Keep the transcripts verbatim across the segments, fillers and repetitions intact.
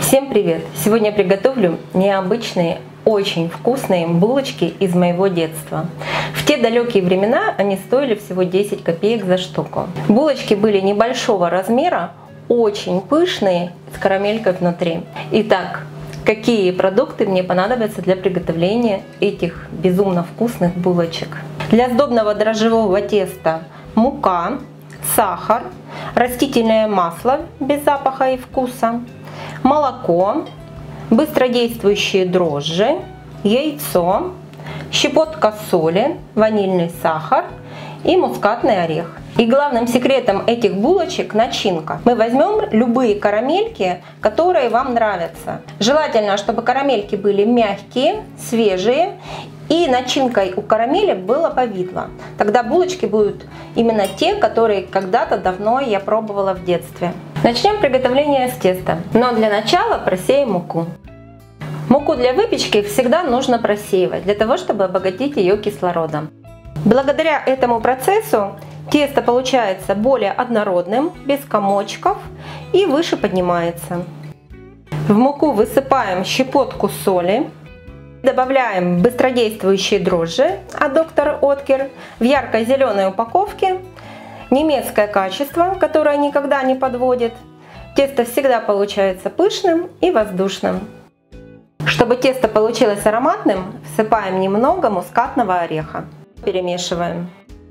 Всем привет! Сегодня я приготовлю необычные, очень вкусные булочки из моего детства. В те далекие времена они стоили всего десять копеек за штуку. Булочки были небольшого размера, очень пышные, с карамелькой внутри. Итак, какие продукты мне понадобятся для приготовления этих безумно вкусных булочек? Для сдобного дрожжевого теста мука, сахар, растительное масло без запаха и вкуса, молоко, быстродействующие дрожжи, яйцо, щепотка соли, ванильный сахар и мускатный орех. И главным секретом этих булочек начинка. Мы возьмем любые карамельки, которые вам нравятся. Желательно, чтобы карамельки были мягкие, свежие, и начинкой у карамели было повидло. Тогда булочки будут именно те, которые когда-то давно я пробовала в детстве. Начнем приготовление с теста. Но для начала просеем муку. Муку для выпечки всегда нужно просеивать, для того, чтобы обогатить ее кислородом. Благодаря этому процессу тесто получается более однородным, без комочков и выше поднимается. В муку высыпаем щепотку соли. Добавляем быстродействующие дрожжи от доктор Откер в ярко-зеленой упаковке. Немецкое качество, которое никогда не подводит. Тесто всегда получается пышным и воздушным. Чтобы тесто получилось ароматным, всыпаем немного мускатного ореха. Перемешиваем.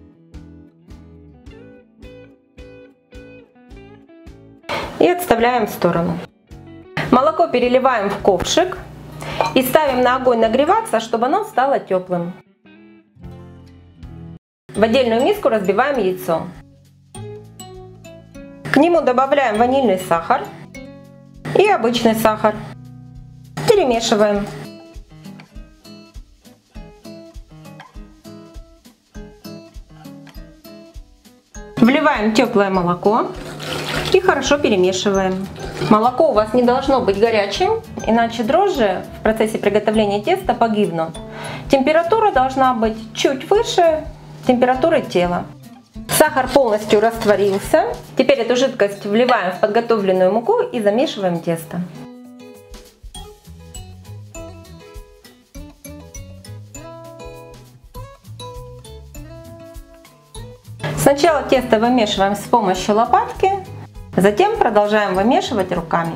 И отставляем в сторону. Молоко переливаем в ковшик. И ставим на огонь нагреваться, чтобы оно стало теплым. В отдельную миску разбиваем яйцо. К нему добавляем ванильный сахар и обычный сахар. Перемешиваем. Вливаем теплое молоко и хорошо перемешиваем. Молоко у вас не должно быть горячим, иначе дрожжи в процессе приготовления теста погибнут. Температура должна быть чуть выше температуры тела. Сахар полностью растворился. Теперь эту жидкость вливаем в подготовленную муку и замешиваем тесто. Сначала тесто вымешиваем с помощью лопатки. Затем продолжаем вымешивать руками.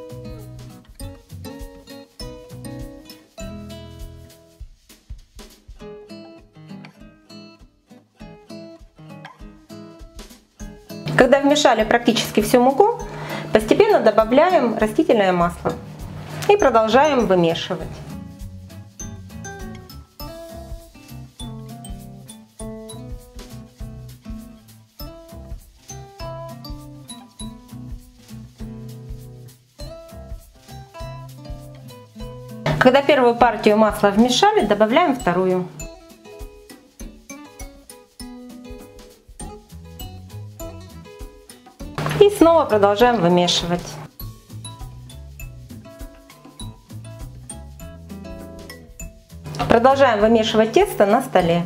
Когда вмешали практически всю муку, постепенно добавляем растительное масло и продолжаем вымешивать. Когда первую партию масла вмешали, добавляем вторую. И снова продолжаем вымешивать. Продолжаем вымешивать тесто на столе.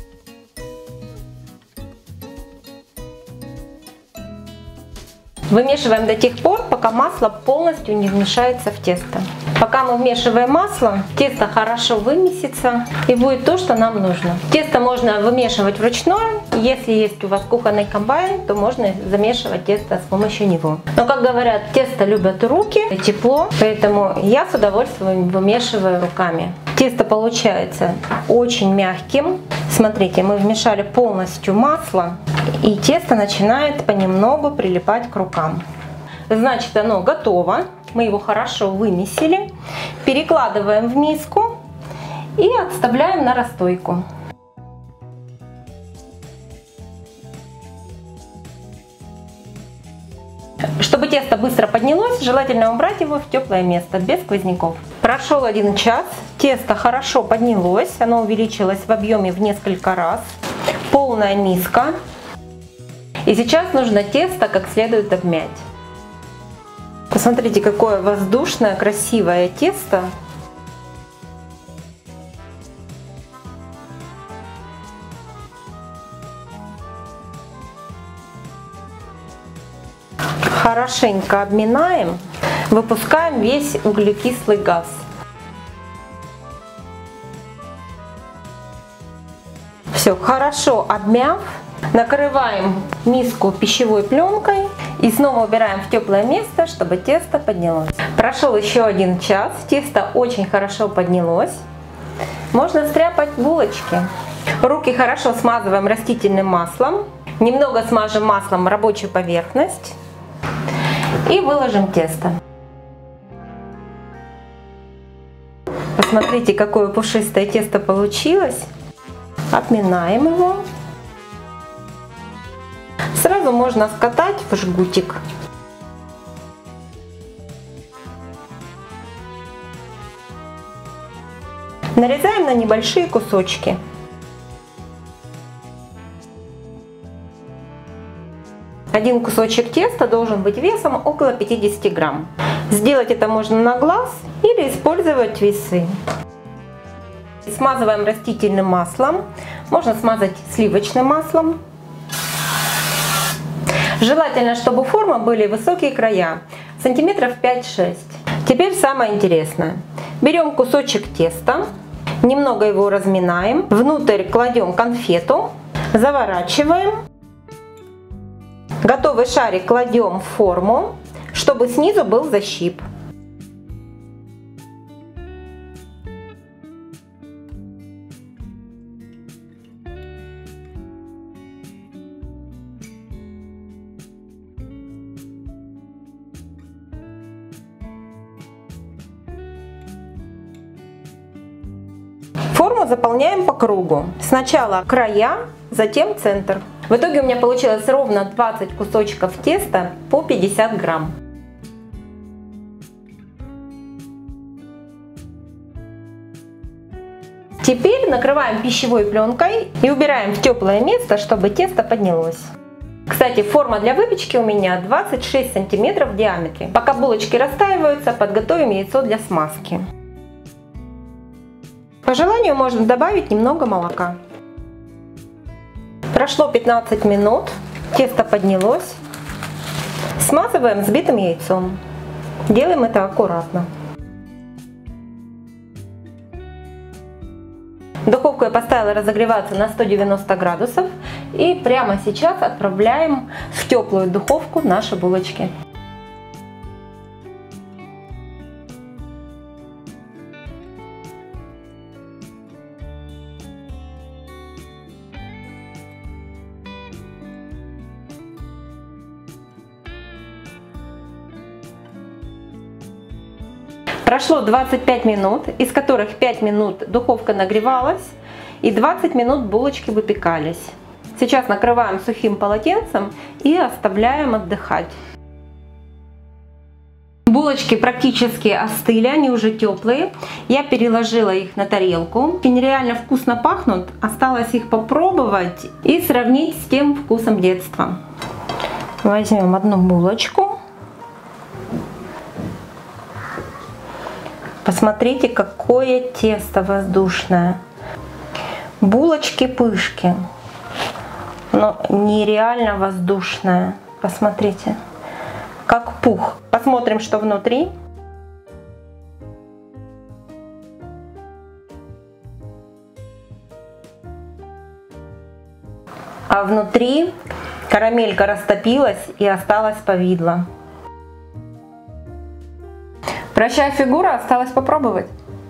Вымешиваем до тех пор, пока масло полностью не вмешается в тесто. Пока мы вмешиваем масло, тесто хорошо вымесится и будет то, что нам нужно. Тесто можно вымешивать вручную. Если есть у вас кухонный комбайн, то можно замешивать тесто с помощью него. Но, как говорят, тесто любят руки, тепло, поэтому я с удовольствием вымешиваю руками. Тесто получается очень мягким. Смотрите, мы вмешали полностью масло, и тесто начинает понемногу прилипать к рукам. Значит, оно готово. Мы его хорошо вымесили. Перекладываем в миску и отставляем на расстойку. Чтобы тесто быстро поднялось, желательно убрать его в теплое место, без сквозняков. Прошел один час, тесто хорошо поднялось, оно увеличилось в объеме в несколько раз. Полная миска. И сейчас нужно тесто как следует обмять. Посмотрите, какое воздушное, красивое тесто. хорошенько обминаем. выпускаем весь углекислый газ. Все, хорошо обмяв, накрываем миску пищевой пленкой и снова убираем в теплое место, чтобы тесто поднялось. Прошел еще один час, тесто очень хорошо поднялось. Можно стряпать булочки. Руки хорошо смазываем растительным маслом. Немного смажем маслом рабочую поверхность. И выложим тесто. Посмотрите, какое пушистое тесто получилось. Отминаем его. Сразу можно скатать в жгутик. Нарезаем на небольшие кусочки. Один кусочек теста должен быть весом около пятидесяти грамм. Сделать это можно на глаз или использовать весы. Смазываем растительным маслом. Можно смазать сливочным маслом. Желательно, чтобы у формы были высокие края, сантиметров пять-шесть. Теперь самое интересное. Берем кусочек теста, немного его разминаем, внутрь кладем конфету, заворачиваем. Готовый шарик кладем в форму, чтобы снизу был защип. Форму заполняем по кругу. Сначала края, затем центр. В итоге у меня получилось ровно двадцать кусочков теста по пятьдесят грамм. Теперь накрываем пищевой пленкой и убираем в теплое место, чтобы тесто поднялось. Кстати, форма для выпечки у меня двадцать шесть сантиметров в диаметре. Пока булочки растаиваются, подготовим яйцо для смазки. По желанию можно добавить немного молока. Прошло пятнадцать минут, тесто поднялось. Смазываем взбитым яйцом. Делаем это аккуратно. Духовку я поставила разогреваться на сто девяносто градусов. И прямо сейчас отправляем в теплую духовку наши булочки. Прошло двадцать пять минут, из которых пять минут духовка нагревалась и двадцать минут булочки выпекались. Сейчас накрываем сухим полотенцем и оставляем отдыхать. Булочки практически остыли, они уже теплые. Я переложила их на тарелку. Они реально вкусно пахнут. Осталось их попробовать и сравнить с тем вкусом детства. Возьмем одну булочку. Посмотрите, какое тесто воздушное. Булочки-пышки. Но нереально воздушное. Посмотрите, как пух. Посмотрим, что внутри. А внутри карамелька растопилась и осталось повидло. Прощай, фигура, осталось попробовать.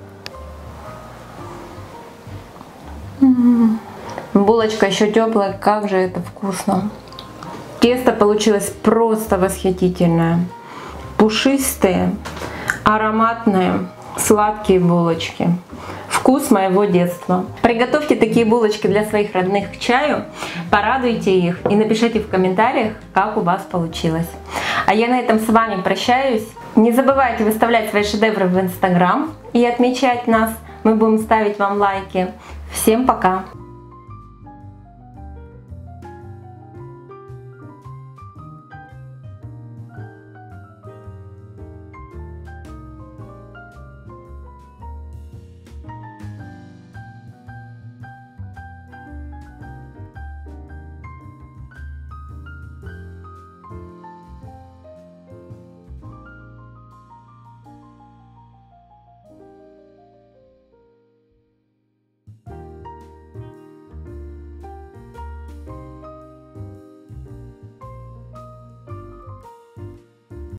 М-м-м. Булочка еще теплая, как же это вкусно. Тесто получилось просто восхитительное. Пушистые, ароматные, сладкие булочки. Вкус моего детства. Приготовьте такие булочки для своих родных к чаю, порадуйте их и напишите в комментариях, как у вас получилось. А я на этом с вами прощаюсь. Не забывайте выставлять свои шедевры в инстаграм и отмечать нас. Мы будем ставить вам лайки. Всем пока!